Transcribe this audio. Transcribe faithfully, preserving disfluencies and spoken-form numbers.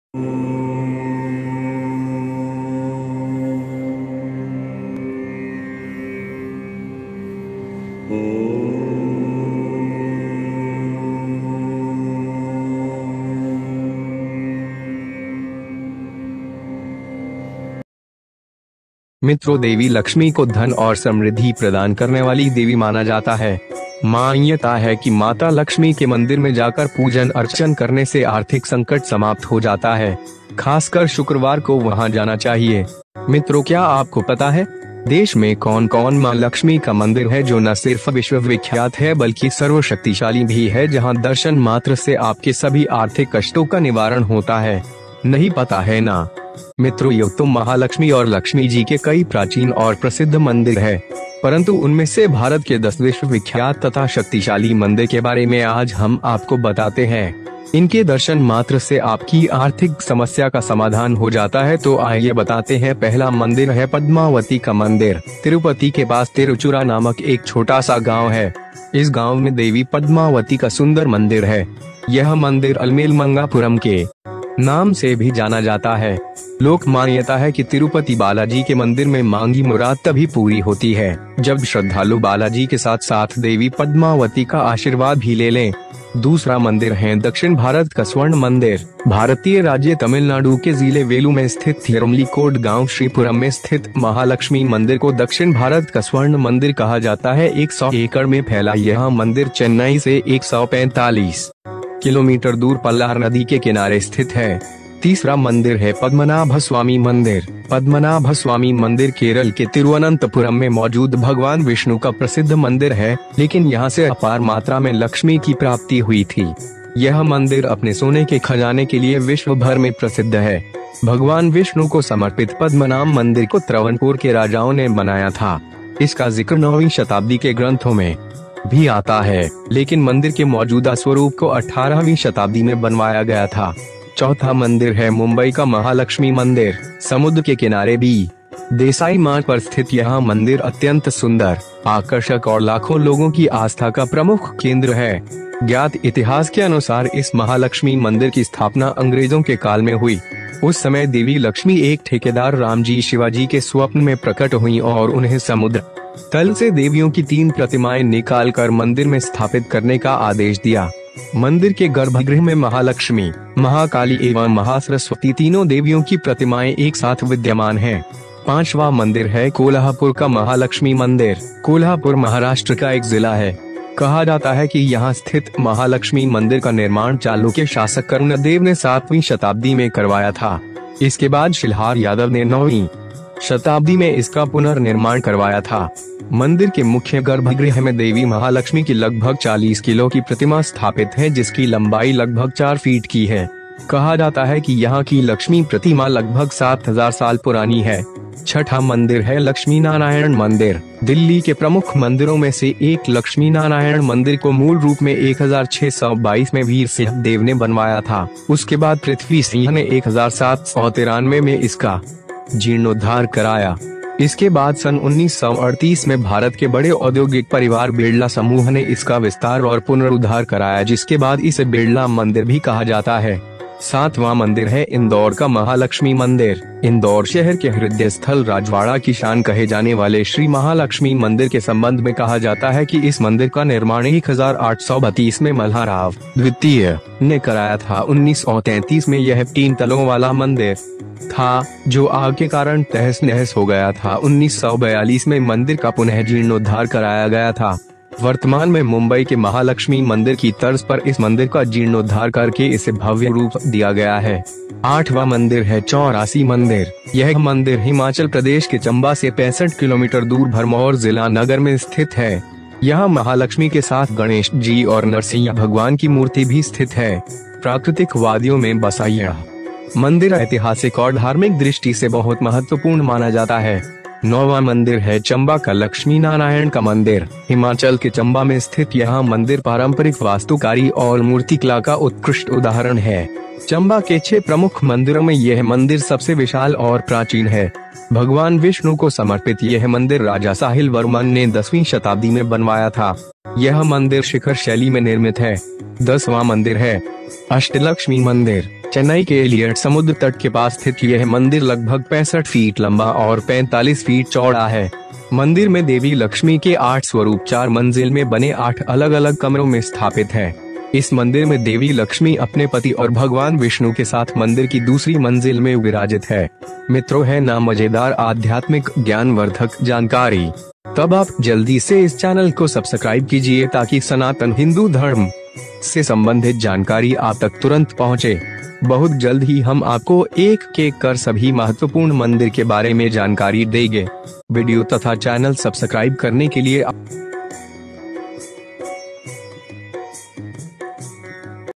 मित्रों, देवी लक्ष्मी को धन और समृद्धि प्रदान करने वाली देवी माना जाता है। मान्यता है कि माता लक्ष्मी के मंदिर में जाकर पूजन अर्चन करने से आर्थिक संकट समाप्त हो जाता है। खासकर शुक्रवार को वहां जाना चाहिए। मित्रों, क्या आपको पता है देश में कौन कौन मां लक्ष्मी का मंदिर है जो न सिर्फ विश्व विख्यात है बल्कि सर्वशक्तिशाली भी है, जहां दर्शन मात्र से आपके सभी आर्थिक कष्टों का निवारण होता है? नहीं पता है ना? मित्रों, ये तो महालक्ष्मी और लक्ष्मी जी के कई प्राचीन और प्रसिद्ध मंदिर है, परंतु उनमें से भारत के दस विश्व विख्यात तथा शक्तिशाली मंदिर के बारे में आज हम आपको बताते हैं। इनके दर्शन मात्र से आपकी आर्थिक समस्या का समाधान हो जाता है। तो आइए बताते हैं। पहला मंदिर है पद्मावती का मंदिर। तिरुपति के पास तिरुचुरा नामक एक छोटा सा गाँव है। इस गाँव में देवी पद्मावती का सुंदर मंदिर है। यह मंदिर अलमेलमंगापुरम के नाम से भी जाना जाता है। लोक मान्यता है कि तिरुपति बालाजी के मंदिर में मांगी मुराद तभी पूरी होती है जब श्रद्धालु बालाजी के साथ साथ देवी पद्मावती का आशीर्वाद भी ले लें। दूसरा मंदिर है दक्षिण भारत का स्वर्ण मंदिर। भारतीय राज्य तमिलनाडु के जिले वेलू में स्थित थिरुमलीकोड गांव श्रीपुरम में स्थित महालक्ष्मी मंदिर को दक्षिण भारत का स्वर्ण मंदिर कहा जाता है। सौ एकड़ में फैला यह मंदिर चेन्नई से एक सौ पैंतालीस किलोमीटर दूर पल्लार नदी के किनारे स्थित है। तीसरा मंदिर है पद्मनाभ स्वामी मंदिर। पद्मनाभ स्वामी मंदिर केरल के तिरुवनंतपुरम में मौजूद भगवान विष्णु का प्रसिद्ध मंदिर है, लेकिन यहाँ से अपार मात्रा में लक्ष्मी की प्राप्ति हुई थी। यह मंदिर अपने सोने के खजाने के लिए विश्व भर में प्रसिद्ध है। भगवान विष्णु को समर्पित पद्मनाभ मंदिर को त्रवणपुर के राजाओं ने बनाया था। इसका जिक्र नौवीं शताब्दी के ग्रंथों में भी आता है, लेकिन मंदिर के मौजूदा स्वरूप को अठारहवीं शताब्दी में बनवाया गया था। चौथा मंदिर है मुंबई का महालक्ष्मी मंदिर। समुद्र के किनारे भी देसाई मार्ग पर स्थित यह मंदिर अत्यंत सुंदर, आकर्षक और लाखों लोगों की आस्था का प्रमुख केंद्र है। ज्ञात इतिहास के अनुसार इस महालक्ष्मी मंदिर की स्थापना अंग्रेजों के काल में हुई। उस समय देवी लक्ष्मी एक ठेकेदार रामजी शिवाजी के स्वप्न में प्रकट हुई और उन्हें समुद्र तल से देवियों की तीन प्रतिमाएं निकालकर मंदिर में स्थापित करने का आदेश दिया। मंदिर के गर्भगृह में महालक्ष्मी, महाकाली एवं महासरस्वती तीनों देवियों की प्रतिमाएं एक साथ विद्यमान हैं। पांचवा मंदिर है कोल्हापुर का महालक्ष्मी मंदिर। कोल्हापुर महाराष्ट्र का एक जिला है। कहा जाता है कि यहाँ स्थित महालक्ष्मी मंदिर का निर्माण चालुक्य शासक कर्णदेव ने सातवीं शताब्दी में करवाया था। इसके बाद शिलहार यादव ने नौवीं शताब्दी में इसका पुनर्निर्माण करवाया था। मंदिर के मुख्य गर्भगृह में देवी महालक्ष्मी की लगभग चालीस किलो की प्रतिमा स्थापित है, जिसकी लंबाई लगभग चार फीट की है। कहा जाता है कि यहाँ की लक्ष्मी प्रतिमा लगभग सात हजार साल पुरानी है। छठा मंदिर है लक्ष्मी नारायण मंदिर। दिल्ली के प्रमुख मंदिरों में से एक लक्ष्मी नारायण मंदिर को मूल रूप में एक हजार छह सौ बाईस में वीर सिंह देव ने बनवाया था। उसके बाद पृथ्वी सिंह ने एक हजार सात सौ तिरानवे में इसका जीर्णोद्धार कराया। इसके बाद सन उन्नीस सौ अड़तीस में भारत के बड़े औद्योगिक परिवार बिरला समूह ने इसका विस्तार और पुनरुद्धार कराया, जिसके बाद इसे बिरला मंदिर भी कहा जाता है। सातवां मंदिर है इंदौर का महालक्ष्मी मंदिर। इंदौर शहर के हृदय स्थल राजवाड़ा की शान कहे जाने वाले श्री महालक्ष्मी मंदिर के संबंध में कहा जाता है कि इस मंदिर का निर्माण एक हजार आठ सौ बत्तीस में मल्हाराव द्वितीय ने कराया था। उन्नीस सौ तैंतीस में यह तीन तलों वाला मंदिर था, जो आग के कारण तहस नहस हो गया था। उन्नीस सौ बयालीस में मंदिर का पुनः जीर्णोद्धार कराया गया था। वर्तमान में मुंबई के महालक्ष्मी मंदिर की तर्ज पर इस मंदिर का जीर्णोद्धार करके इसे भव्य रूप दिया गया है। आठवां मंदिर है चौरासी मंदिर। यह मंदिर हिमाचल प्रदेश के चंबा से पैंसठ किलोमीटर दूर भरमौर जिला नगर में स्थित है। यहाँ महालक्ष्मी के साथ गणेश जी और नरसिंह भगवान की मूर्ति भी स्थित है। प्राकृतिक वादियों में बसा यह मंदिर ऐतिहासिक और धार्मिक दृष्टि से बहुत महत्वपूर्ण माना जाता है। नौवां मंदिर है चंबा का लक्ष्मी नारायण का मंदिर। हिमाचल के चंबा में स्थित यह मंदिर पारंपरिक वास्तुकारी और मूर्तिकला का उत्कृष्ट उदाहरण है। चंबा के छह प्रमुख मंदिरों में यह मंदिर सबसे विशाल और प्राचीन है। भगवान विष्णु को समर्पित यह मंदिर राजा साहिल वर्मन ने दसवीं शताब्दी में बनवाया था। यह मंदिर शिखर शैली में निर्मित है। दसवां मंदिर है अष्टलक्ष्मी मंदिर। चेन्नई के एलियट समुद्र तट के पास स्थित यह मंदिर लगभग पैंसठ फीट लंबा और पैंतालीस फीट चौड़ा है। मंदिर में देवी लक्ष्मी के आठ स्वरूप चार मंजिल में बने आठ अलग अलग कमरों में स्थापित है। इस मंदिर में देवी लक्ष्मी अपने पति और भगवान विष्णु के साथ मंदिर की दूसरी मंजिल में विराजित है। मित्रों, है ना मजेदार आध्यात्मिक ज्ञानवर्धक जानकारी? तब आप जल्दी से इस चैनल को सब्सक्राइब कीजिए ताकि सनातन हिंदू धर्म से संबंधित जानकारी आप तक तुरंत पहुंचे। बहुत जल्द ही हम आपको एक एक कर सभी महत्वपूर्ण मंदिर के बारे में जानकारी देंगे। वीडियो तथा चैनल सब्सक्राइब करने के लिए